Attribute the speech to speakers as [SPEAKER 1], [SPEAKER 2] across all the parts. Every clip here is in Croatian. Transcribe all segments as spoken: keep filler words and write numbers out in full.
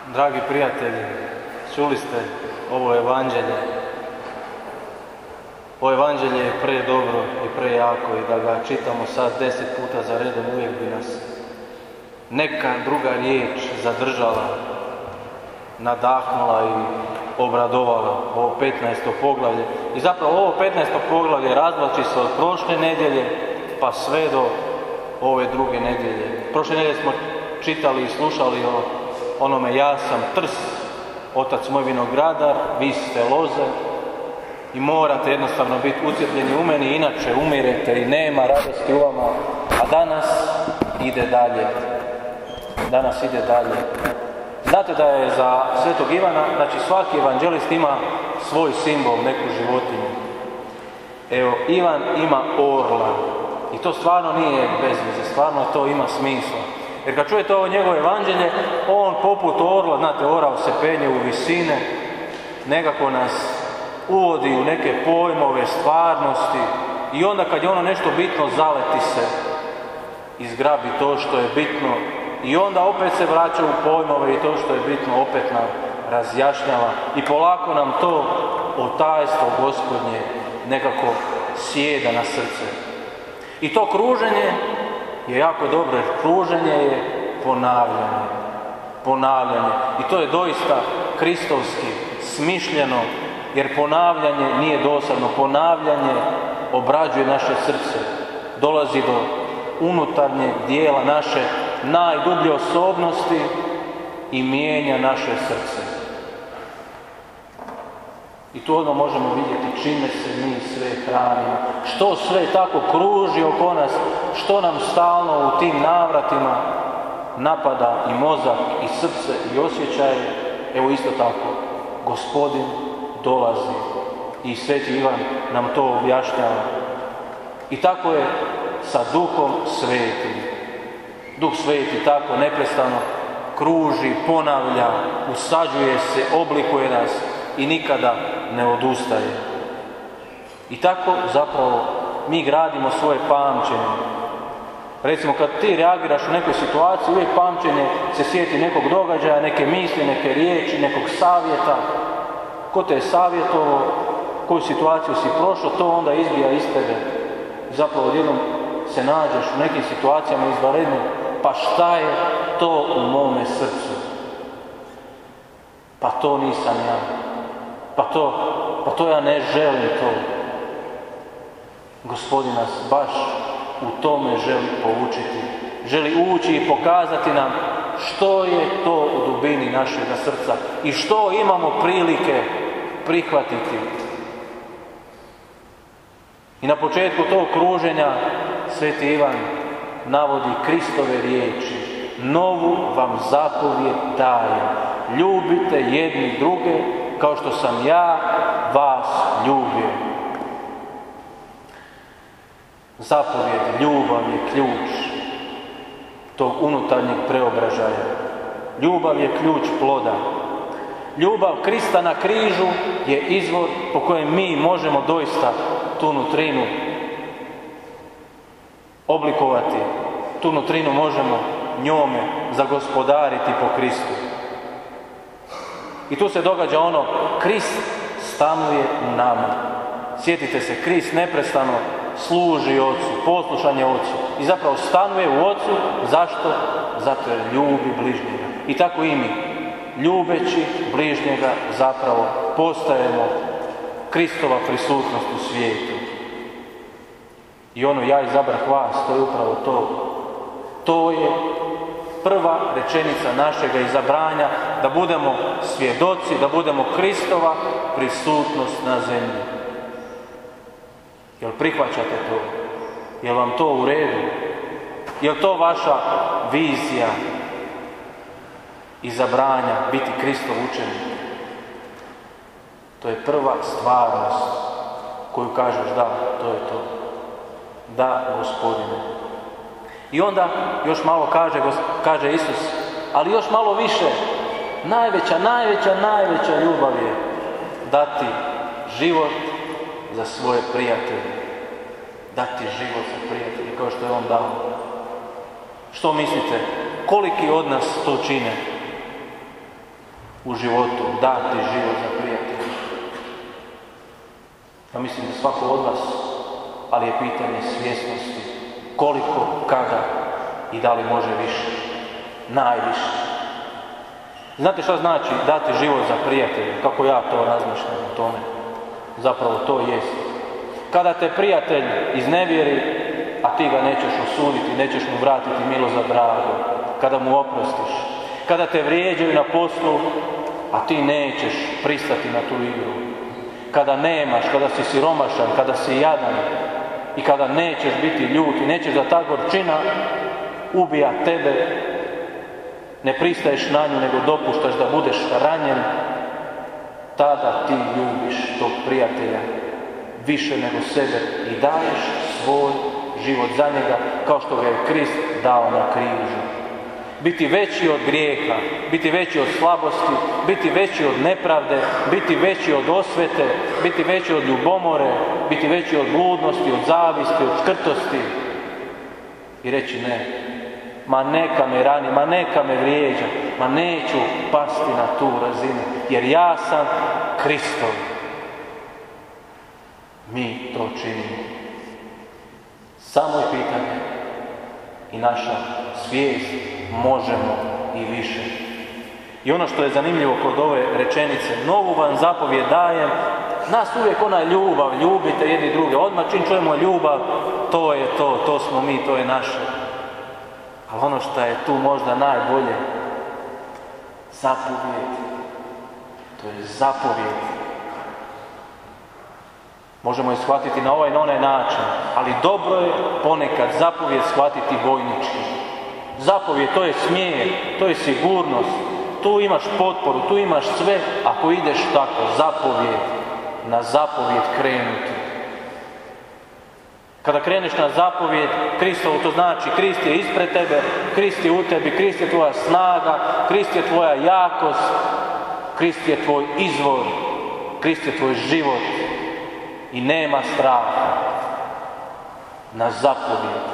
[SPEAKER 1] Dragi prijatelji, čuli ste ovo evanđelje. Ovo evanđelje je predobro i prejako i da ga čitamo sad deset puta za redom uvijek bi nas neka druga riječ zadržala, nadahnula i obradovala. Ovo petnaesto poglavlje. I zapravo ovo petnaesto poglavlje razvlači se od prošle nedjelje pa sve do ove druge nedjelje. Prošle nedjelje smo čitali i slušali o onome ja sam trs, otac moj vinogradar, vi ste loze i morate jednostavno biti ucijepljeni u meni, inače umirete i nema radosti u vama. A danas ide dalje. Danas ide dalje. Znate da je za svetog Ivana, znači svaki evanđelist ima svoj simbol, neku životinju. Evo, Ivan ima orla. I to stvarno nije bez veze, stvarno to ima smisla. Jer kad čujete ovo njegovo evanđelje, on poput orla, znate, orao se penje u visine, nekako nas uvodi u neke pojmove, stvarnosti i onda kad je ono nešto bitno, zaleti se, izgrabi to što je bitno i onda opet se vraća u pojmove i to što je bitno opet nam razjašnjava i polako nam to otajstvo Gospodnje nekako sjeda na srce. I to kruženje je jako dobro, jer kruženje je ponavljanje. Ponavljanje. I to je doista kristovski, smišljeno, jer ponavljanje nije dosadno. Ponavljanje obrađuje naše srce. Dolazi do unutarnjeg dijela naše najdublje osobnosti i mijenja naše srce. I tu odmah možemo vidjeti čime se mi sve hranimo, što sve tako kruži oko nas, što nam stalno u tim navratima napada i mozak, i srce, i osjećaje. Evo isto tako, Gospodin dolazi i Sveti Ivan nam to objašnjava. I tako je sa Duhom Svetim. Duh Sveti tako neprestano kruži, ponavlja, usađuje se, oblikuje nas i nikada ne odustaje. I tako zapravo mi gradimo svoje pamćenje. Recimo kad ti reagiraš u nekoj situaciji, uvijek pamćenje se sjeti nekog događaja, neke misli, neke riječi, nekog savjeta. Ko te je savjetovao, koju situaciju si prošao, to onda izbija iz tebe. Zapravo odjednom se nađeš u nekim situacijama izvanrednim, pa šta je to u mome srcu? Pa to nisam ja. Pa to, pa to ja ne želim to. Gospodin nas baš u tome želi poučiti. Želi ući i pokazati nam što je to u dubini našega srca i što imamo prilike prihvatiti. I na početku tog kruženja Sveti Ivan navodi Kristove riječi. Novu vam zapovijed dajem. Ljubite jedni druge kao što sam ja vas ljubio. Zapovijed, ljubav je ključ tog unutarnjeg preobražaja. Ljubav je ključ ploda. Ljubav Krista na križu je izvor po kojem mi možemo doista tu nutrinu oblikovati. Tu nutrinu možemo njome zagospodariti po Kristu. I tu se događa ono, Krist stanuje u nama. Sjetite se, Krist neprestano služi Otcu, poslušan je Otcu. I zapravo stanuje u Otcu. Zašto? Zato jer ljubi bližnjega. I tako i mi, ljubeći bližnjega, zapravo postajemo Kristova prisutnost u svijetu. I ono, ja izabrah vas, to je upravo to. To je prva rečenica našega izabranja, da budemo svjedoci, da budemo Kristova prisutnost na zemlji. Jel prihvaćate to? Jel vam to u redu? Jel to vaša vizija izabranja, biti Kristov učenik? To je prva stvarnost koju kažeš da, to je to. Da, Gospodine. I onda još malo kaže, kaže Isus, ali još malo više, najveća, najveća, najveća ljubav je dati život za svoje prijatelje. Dati život za prijatelje, kao što je on dao. Što mislite, koliki od nas to čine? u životu dati život za prijatelja? Ja mislim da svako od vas, ali je pitanje svjesnosti. Koliko, kada i da li može više? Najviše. Znate šta znači dati život za prijatelja? Kako ja to razmišljam o tome? Zapravo to jest. Kada te prijatelj iznevjeri, a ti ga nećeš osuditi, nećeš mu vratiti milost za drago, kada mu oprostiš. Kada te vrijeđaju na poslu, a ti nećeš pristati na tu igru. Kada nemaš, kada si siromašan, kada si jadan i kada nećeš biti ljut i nećeš da ta gorčina ubija tebe, ne pristaješ na nju, nego dopuštaš da budeš ranjen, tada ti ljubiš tog prijatelja više nego sebe i daješ svoj život za njega, kao što ga je Krist dao na križu. Biti veći od grijeha, biti veći od slabosti, biti veći od nepravde, biti veći od osvete, biti veći od ljubomore, biti veći od bludnosti, od zavisti, od škrtosti i reći ne. Ma neka me rani, ma neka me vrijeđa, ma neću pasti na tu razinu, jer ja sam Kristov. Mi to činimo. Samo je pitanje i naša svijest, možemo i više. I ono što je zanimljivo kod ove rečenice, novu vam zapovijed dajem, nas uvijek ona ljubav, ljubite jedni druge. Odmah čim čujemo ljubav, to je to, to smo mi, to je naše. Ali ono što je tu možda najbolje, zapovijed. To je zapovijed. Možemo je shvatiti na ovaj i na onaj način, ali dobro je ponekad zapovijed shvatiti vojnički. Zapovijed, to je smjer, to je sigurnost, tu imaš potporu, tu imaš sve ako ideš tako, zapovijed, na zapovijed krenuti. Kada kreneš na zapovijed Kristovu, to znači Krist je ispred tebe, Krist je u tebi, Krist je tvoja snaga, Krist je tvoja jakost, Krist je tvoj izvor, Krist je tvoj život i nema straha. Na zapovijed.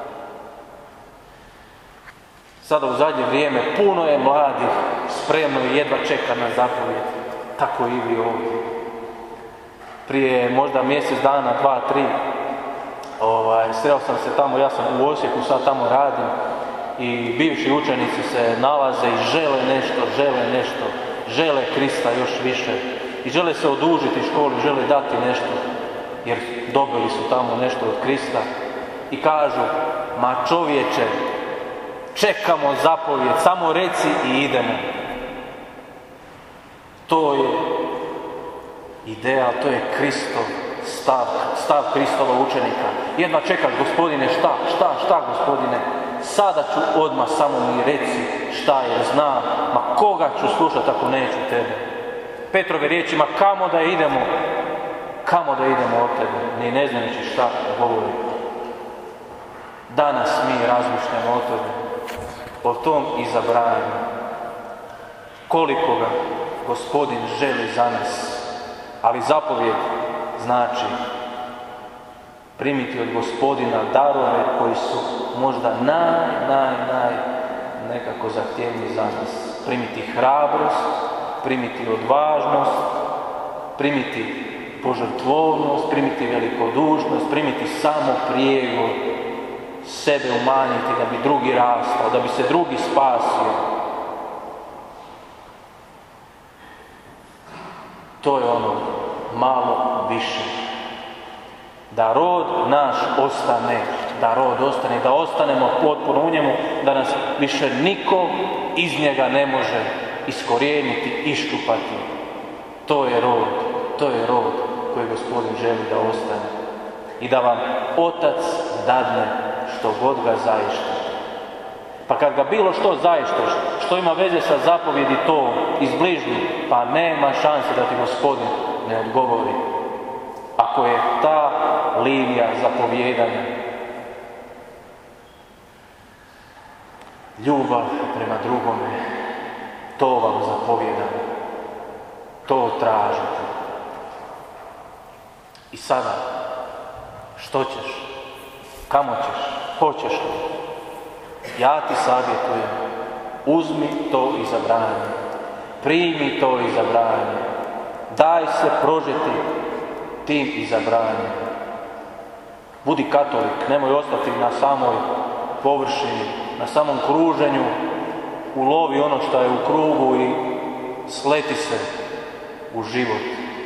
[SPEAKER 1] Sada u zadnje vrijeme puno je mladih spremno i jedva čeka na zapovijed. Tako i vi ovdje. Prije možda mjesec dana, dva, tri, ovaj, sreo sam se tamo, ja sam u Osijeku, sad tamo radim i bivši učenici se nalaze i žele nešto, žele nešto, žele Krista još više i žele se odužiti školi, žele dati nešto jer dobili su tamo nešto od Krista i kažu, ma čovječe, čekamo zapovijed, samo reci i idemo. To je ideja, to je Kristov stav, stav Kristova učenika. Jedva čekaš, Gospodine, šta, šta, šta, Gospodine? Sada ću odmah, samo mi reci šta je, znam, ma koga ću slušati ako neću tebe? Petrove riječima, kamo da idemo? Kamo da idemo od tebe? Ni ne znajući šta govori. Danas mi razmišljamo o tebe, o tom izabranju. Koliko ga Gospodin želi za nas. Ali zapovijed znači primiti od Gospodina darove koji su možda naj, naj, naj nekako zahtjevni za nas. Primiti hrabrost, primiti odvažnost, primiti požrtvovnost, primiti velikodušnost, primiti samo prijegor, sebe umanjiti da bi drugi rastao, da bi se drugi spasio. To je ono malo više. Da rod naš ostane, da rod ostane, da ostanemo potpuno u njemu, da nas više niko iz njega ne može iskorijeniti, iščupati. To je rod, to je rod koji Gospodin želi da ostane. I da vam Otac dadne što god ga zaište. Pa kad ga bilo što zaišteš, što ima veze sa zapovjedi to izbližni, pa nema šanse da ti Gospodin ne odgovori. Ako je ta linija zapovjedanja, ljubav prema drugome, to vam zapovjedam, to tražite. I sada, što ćeš? Kamo ćeš? Hoćeš li? Ja ti savjetujem, uzmi to izabranje. Primi to izabranje. Daj se prožeti tim izabranjem. Budi katolik, nemoj ostati na samoj površini, na samom kruženju, ulovi ono što je u krugu i sleti se u život.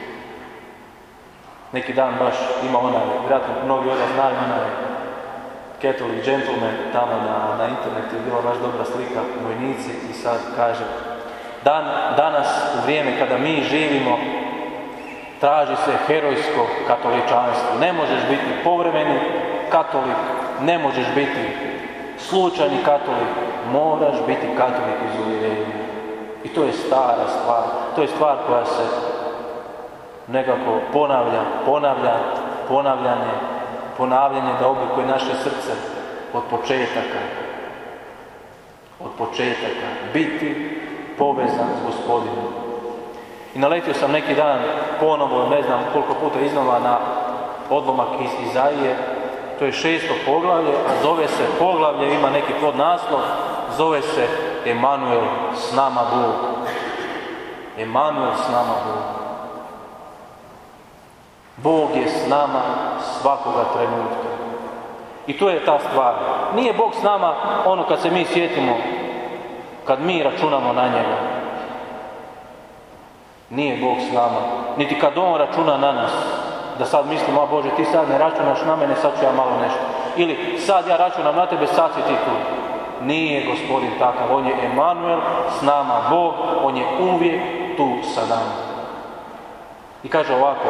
[SPEAKER 1] Neki dan baš ima onaj, vjerojatno mnogi od vas znaju onaj Catholic gentleman tamo na, na internetu je bila baš dobra slika, vojnici, i sad kaže Dan, danas, u vrijeme kada mi živimo, traži se herojsko katoličanstvo. Ne možeš biti povremeni katolik, ne možeš biti slučajni katolik, moraš biti katolik iz uvjerenja. I to je stara stvar, to je stvar koja se nekako ponavlja, ponavlja, ponavljanje, ponavljanje da oblikuje naše srce od početaka. Od početaka. Biti povezan s Gospodinom. I naletio sam neki dan ponovo, ne znam koliko puta iznova, na odlomak iz Izaije. To je šesto poglavlje, a zove se poglavlje, ima neki podnaslov, zove se Emanuel, s nama Bog. Emanuel, s nama Bog. Bog je s nama svakoga trenutka. I to je ta stvar. Nije Bog s nama ono kad se mi sjetimo, kad mi računamo na njega. Nije Bog s nama. Niti kad On računa na nas. Da sad mislimo, a Bože, ti sad ne računaš na mene, sad ću ja malo nešto. Ili sad ja računam na tebe, sad si ti tu. Nije Gospodin takav. On je Emanuel, s nama Bog. On je uvijek tu sa nama. I kaže ovako.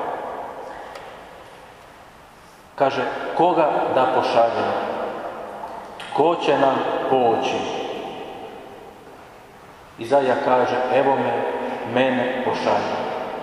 [SPEAKER 1] Kaže, koga da pošaljemo? Tko će nam poći? Izaija kaže, evo me, mene pošalje.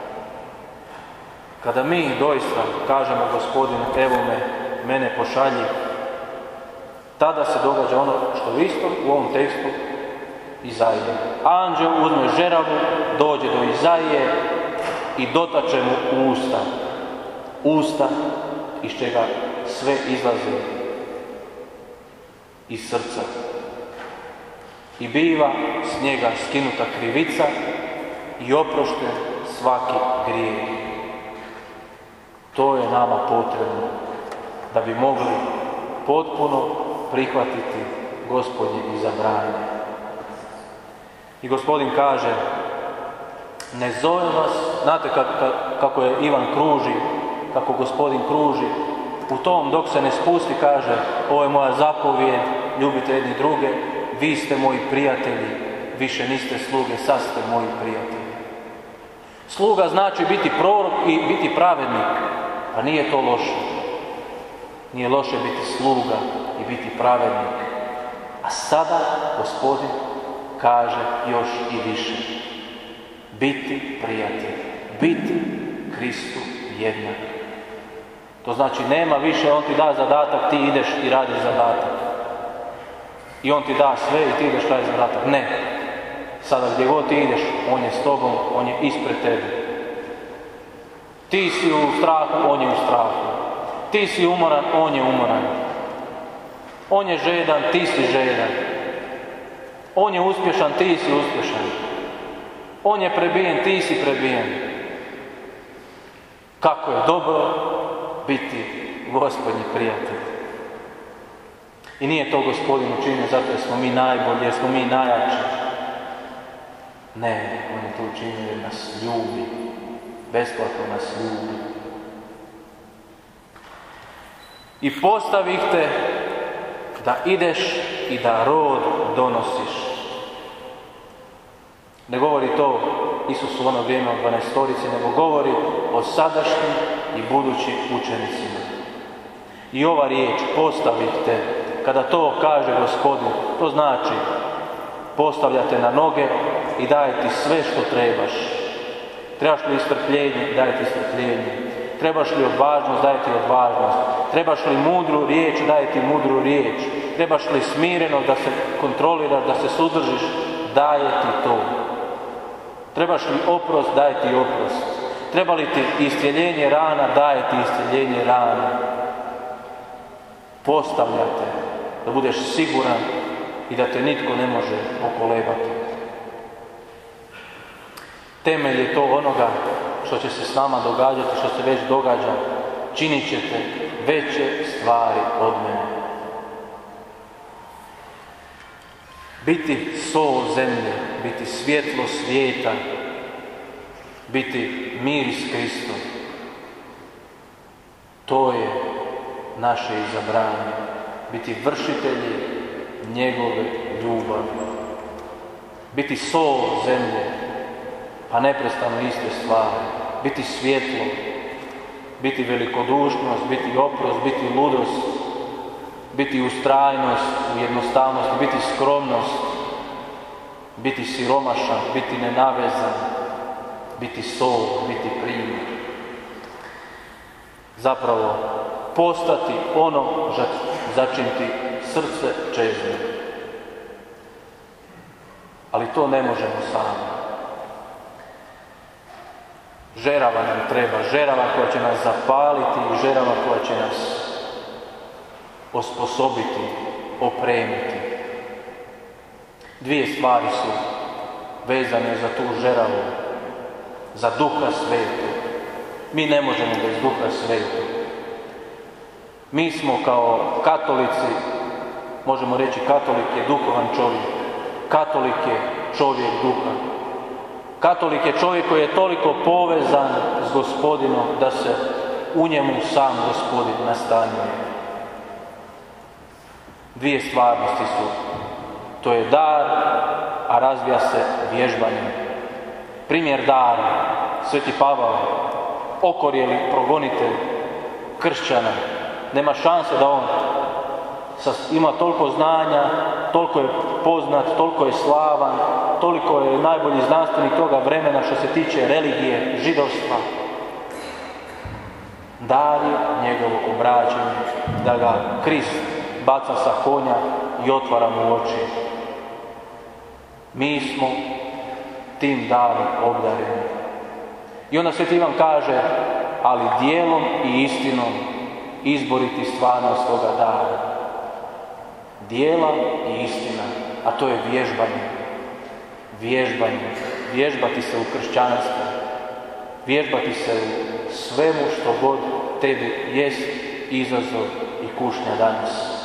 [SPEAKER 1] Kada mi doista kažemo Gospodinu, evo me, mene pošalji, tada se događa ono što isto u ovom tekstu Izaije. Anđel uzme žeravu, dođe do Izaije i dotače mu usta. Usta iz čega sve izlazi iz srca. I biva s njega skinuta krivica i oprošten svaki grijeh. To je nama potrebno da bi mogli potpuno prihvatiti Gospodnje izabranje. I Gospodin kaže, ne zove vas, znate kako je Ivan kruži, kako Gospodin kruži, u tom dok se ne spusti kaže, ovo je moja zapovijed, ljubite jedni druge, vi ste moji prijatelji, više niste sluge, sad ste moji prijatelji. Sluga znači biti prorok i biti pravednik, a nije to loše. Nije loše biti sluga i biti pravednik. A sada Gospodin kaže još i više. Biti prijatelj, biti Kristu jednak. To znači nema više, on ti da zadatak, ti ideš i radiš zadatak. I on ti da sve i ti ideš radiš zadatak. Ne. Sada gdje god ti ideš, on je s tobom, on je ispred tebe. Ti si u strahu, on je u strahu. Ti si umoran, on je umoran. On je žedan, ti si žedan. On je uspješan, ti si uspješan. On je prebijen, ti si prebijen. Kako je dobro biti Gospodnji prijatelj. I nije to Gospodin učinio zato jer smo mi najbolji, jer smo mi najjači. Ne, on je to učinio jer nas ljubi. Besplatno nas ljubi. I postavih te da ideš i da rod donosiš. Ne govori to Isus u ono vrijeme o dvanaestorici, nego govori o sadašnjim i budućim učenicima. I ova riječ, postavih te, kada to kaže Gospodin, to znači postavljate na noge i daje ti sve što trebaš. Trebaš li strpljenje, daje ti strpljenje. Trebaš li odvažnost, daje ti odvažnost. Trebaš li mudru riječ, daje ti mudru riječ. Trebaš li smireno da se kontroliraš, da se suzdržiš, daje ti to. Trebaš li oprost, daje ti oprost. Treba li ti iscjeljenje rana, daje ti iscjeljenje rana. Postavljate da budeš siguran i da te nitko ne može pokolebati. Temelj je to onoga što će se s nama događati, što se već događa. Činit ćete veće stvari od mene. Biti sol zemlje, biti svjetlo svijeta, biti miris Kristom. To je naše izabranje. Biti vršitelji njegove ljubavi. Biti sol zemlje, a neprestano iste stvari. Biti svjetlo, biti velikodušnost, biti oprost, biti ludost, biti ustrajnost, u jednostavnosti, biti skromnost, biti siromašan, biti nenavezan, biti sol, biti primjer. Zapravo, postati ono za čim ti srce čezne. Ali to ne možemo sami. Žerava nam treba, žerava koja će nas zapaliti i žerava koja će nas osposobiti, opremiti. Dvije stvari su vezane za tu žeravu, za Duha Svetog. Mi ne možemo bez Duha Svetog. Mi smo kao katolici, možemo reći katolik je duhovan čovjek. Katolik je čovjek duha. Katolik je čovjek koji je toliko povezan s Gospodinom da se u njemu sam Gospodin nastanjuje. Dvije stvarnosti su. To je dar, a razvija se vježbanjem. Primjer dara, Sveti Pavao, okorjeli progonitelj kršćana, nema šanse da on ima toliko znanja, toliko je poznat, toliko je slavan, toliko je najbolji znanstvenik toga vremena što se tiče religije, židovstva. Dar je njegovo obraćanje, da ga Krist baca sa konja i otvara mu oči. Mi smo tim darom obdareni. I onda Sveti Ivan kaže, ali djelom i istinom izboriti stvarnost toga dara. Dijela i istina, a to je vježbanje. Vježbanje. Vježbati se u kršćanstvu. Vježbati se u svemu što god tebi jest izazov i kušnja danas.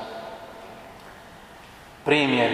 [SPEAKER 1] Primjer.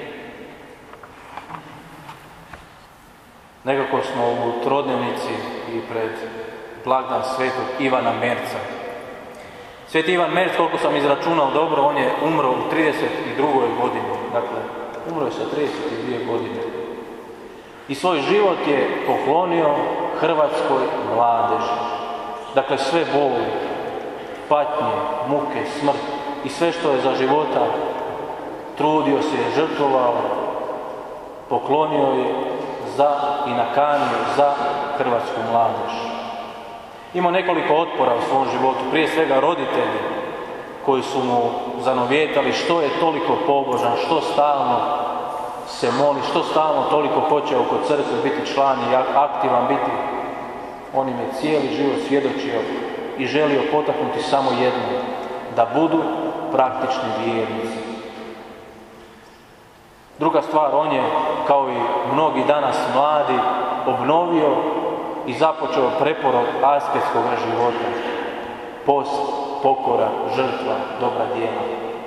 [SPEAKER 1] Nekako smo u Trodnevnici i pred blagdan Svetog Ivana Merca. Sveti Ivan Merc, koliko sam izračunao dobro, on je umro u trideset drugoj godini. Dakle, umro je sa trideset dvije godine. I svoj život je poklonio hrvatskoj mladeži. Dakle, sve boli, patnje, muke, smrt i sve što je za života trudio se, žrtvovao, poklonio je za i nakanio za hrvatsku mladež. Imao nekoliko otpora u svom životu, prije svega roditelji koji su mu zanovjetali što je toliko pobožan, što stalno se moli, što stalno toliko hoće oko crkve biti član i aktivan biti. On im je cijeli život svjedočio i želio potaknuti samo jedno, da budu praktični vjernici. Druga stvar, on je, kao i mnogi danas mladi, obnovio i započeo preporod asketskog života. Post, pokora, žrtva, dobra djela.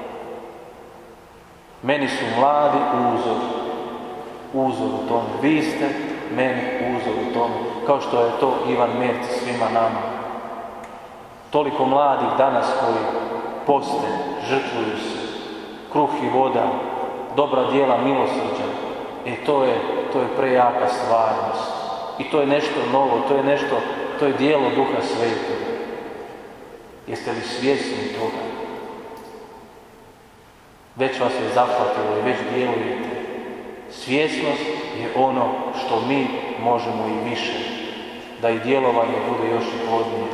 [SPEAKER 1] Meni su mladi uzor. Uzor u tome. Vi ste meni uzor u tome. Kao što je to Ivan Merc svima nama. Toliko mladih danas koji poste, žrtvuju se. Kruh i voda, dobra djela, milosrđa. E to je, to je prejaka stvarnost. I to je nešto novo, to je nešto, to je djelo Duha Svetog. Jeste li svjesni toga? Već vas je zahvatilo i već djelujete. Svjesnost je ono što mi možemo i više, da i djelovanje bude još i plodnije.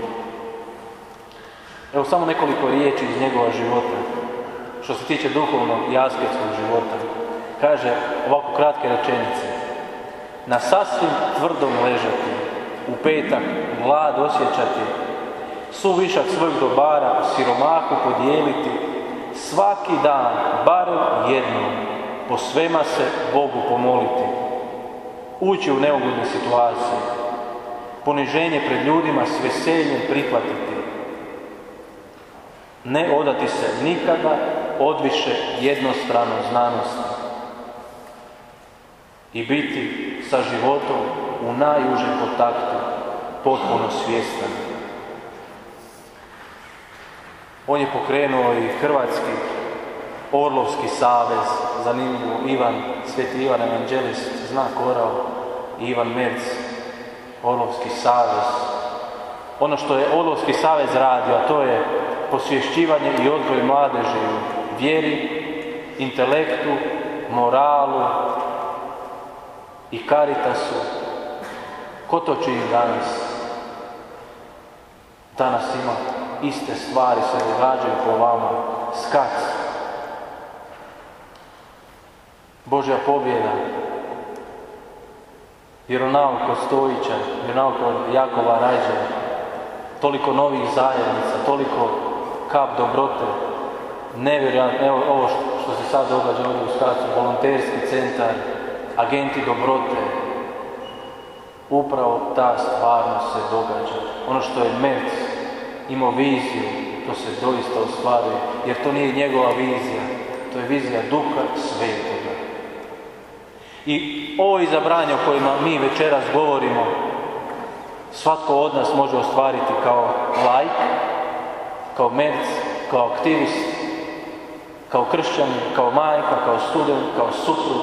[SPEAKER 1] Evo samo nekoliko riječi iz njegova života, što se tiče duhovnog i asketskog života. Kaže ovako kratke rečenice. Na sasvim tvrdom ležati, u petak glad osjećati, suvišak svojih dobara siromahu podijeliti, svaki dan, barem jednom, po svema se Bogu pomoliti. ući u neugodne situacije, poniženje pred ljudima s veseljem prihvatiti, ne odati se nikada odviše jednostrano znanosti i biti sa životom u najužem kontaktu potpuno svjestan. On je pokrenuo i Hrvatski Orlovski savez, zanimljivo, Ivan, Sveti Ivan Evanđelist, zna korao, i Ivan Merc, Orlovski savez. Ono što je Orlovski savez radio, a to je posvješćivanje i odgoj mladeži u vjeri, intelektu, moralu i karitasu. Ko to čini danas? Danas ima iste stvari se događaju po vama, skac. Božja pobjeda, vjeronauk od Stojića, vjeronauk od Jakova Rajđa, toliko novih zajednica, toliko kap dobrote, nevjerojatno, evo ovo što se sad događa ovdje u Skacu, volonterski centar, agenti dobrote, upravo ta stvarnost se događa. Ono što je Merc imao viziju, to se doista ostvaruje, jer to nije njegova vizija, to je vizija Duha Svetoga. I ovo izabranje o kojima mi večeras govorimo, svatko od nas može ostvariti kao laik, kao Merc, kao aktivist, kao kršćanin, kao majka, kao student, kao suprug,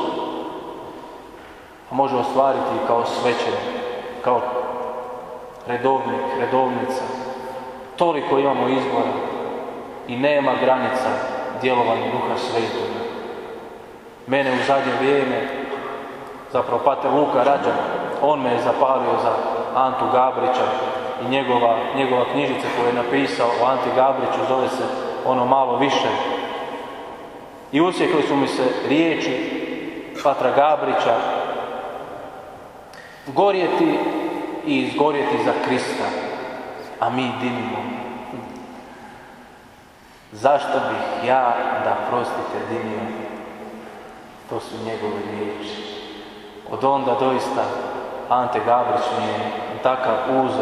[SPEAKER 1] a može ostvariti i kao svećenik, kao redovnik, redovnica. Toliko imamo izbora i nema granica djelovanja Duha Svetoga. Mene u zadnje vrijeme, zapravo pater Luka Rađan, on me je zapalio za Antu Gabrića i njegova, njegova knjižica koju je napisao o Anti Gabriću, zove se Ono malo više. I usjekli su mi se riječi patra Gabrića: gorjeti i izgorjeti za Krista, a mi dimimo. Zašto bih ja, da prostite, dimio? To su njegove riječi. Od onda doista Ante Gabrić mi je takav uzor,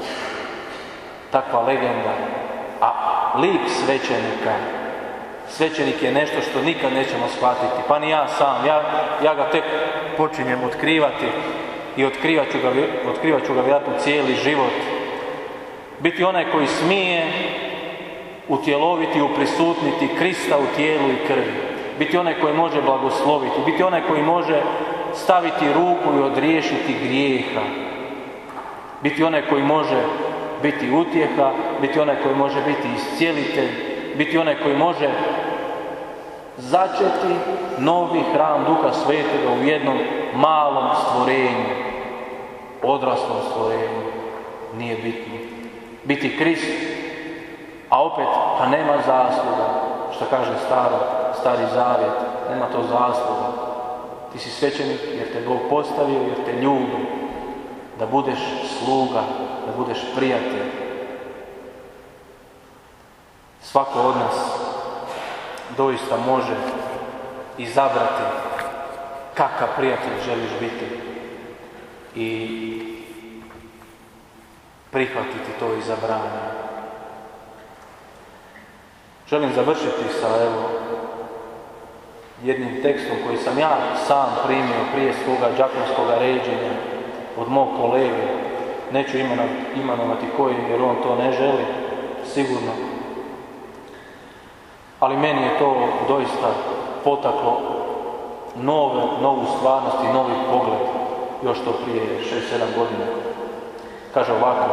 [SPEAKER 1] takva legenda, a lik svećenika, svećenik je nešto što nikad nećemo shvatiti, pa ni ja sam, ja, ja ga tek počinjem otkrivati i otkrivat ću ga, otkrivat ću ga vjerojatno cijeli život. Biti onaj koji smije utjeloviti i uprisutniti Krista u tijelu i krvi. Biti onaj koji može blagosloviti, biti onaj koji može staviti ruku i odriješiti grijeha. Biti onaj koji može biti utjeha, biti onaj koji može biti iscijelitelj, biti onaj koji može začeti novi hram Duha Svetoga u jednom malom stvorenju, odraslom stvorenju, nije bitno. Biti Krist, a opet, pa nema zasluga, što kaže staro, stari zavjet, nema to zasluga. Ti si svećenik jer te Bog postavio, jer te ljubi, da budeš sluga, da budeš prijatelj. Svako od nas doista može izabrati kakav prijatelj želiš biti i prihvatiti to izabranje. Želim završiti sa evo, jednim tekstom koji sam ja sam primio prije svoga đakonskoga ređenja od mog kolege. Neću imenovati koji, jer on to ne želi, sigurno. Ali meni je to doista potaklo nove, novu stvarnost i novi pogled, još to prije šest sedam godina. Kaže ovako: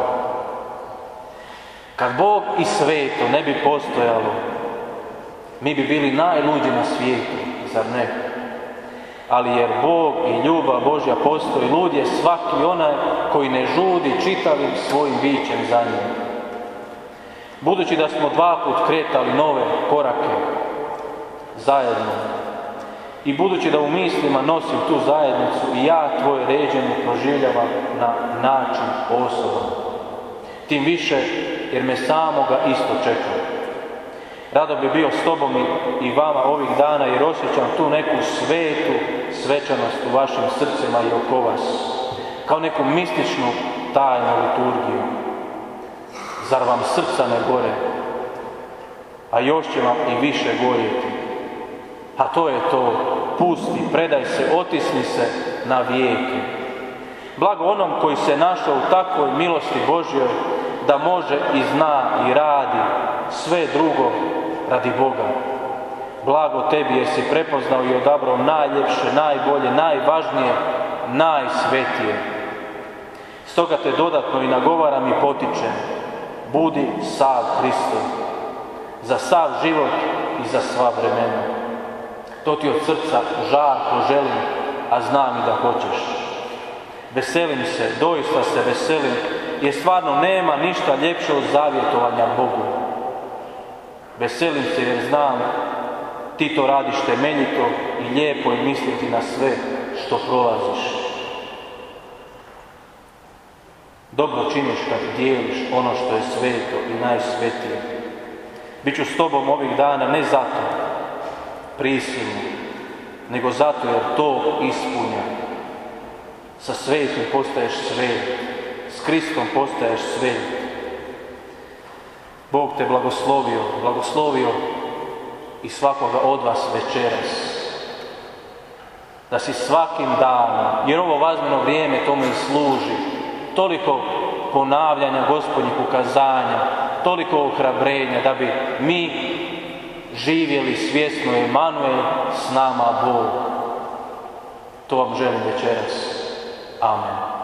[SPEAKER 1] kad Bog i sveto ne bi postojalo, mi bi bili najluđi na svijetu, zar ne? Ali jer Bog i ljubav Božja postoji, lud je svaki onaj koji ne žudi čitavim svojim bićem za njim. Budući da smo dva put kretali nove korake zajedno i budući da u mislima nosim tu zajednicu i ja tvoje ređenje proživljavam na način osoban, tim više jer me samoga isto čeka. Rado bi bio s tobom i vama ovih dana jer osjećam tu neku svetu svečanost u vašim srcima i oko vas. Kao neku mističnu tajnu liturgiju. Zar vam srca ne gore? A još će vam i više gorjeti. A to je to. Pusti, predaj se, otisni se na vijeke. Blago onom koji se našao u takvoj milosti Božjoj da može i zna i radi sve drugo radi Boga. Blago tebi jer si prepoznao i odabrao najljepše, najbolje, najvažnije, najsvetije. Stoga te dodatno i nagovaram i potičem. Budi sav Hristov. Za sav život i za sva vremena. To ti od srca žarko želim, a znam i da hoćeš. Veselim se, doista se veselim, jer stvarno nema ništa ljepše od zavjetovanja Bogu. Veselim se jer znam, ti to radiš temeljito i lijepo i misliti na sve što prolaziš. Dobro činiš kad dijeliš ono što je sveto i najsvetije. Biću s tobom ovih dana ne zato, prisilno, nego zato jer to ispunja. Sa svetim postaješ svet, s Kristom postaješ svet. Bog te blagoslovio, blagoslovio i svakoga od vas večeras. Da si svakim danom, jer ovo vazmeno vrijeme tome i služi, toliko ponavljanja Gospodnjih ukazanja, toliko ohrabrenja da bi mi živjeli svjesno Emanuel s nama Bog. To vam želim večeras. Amen.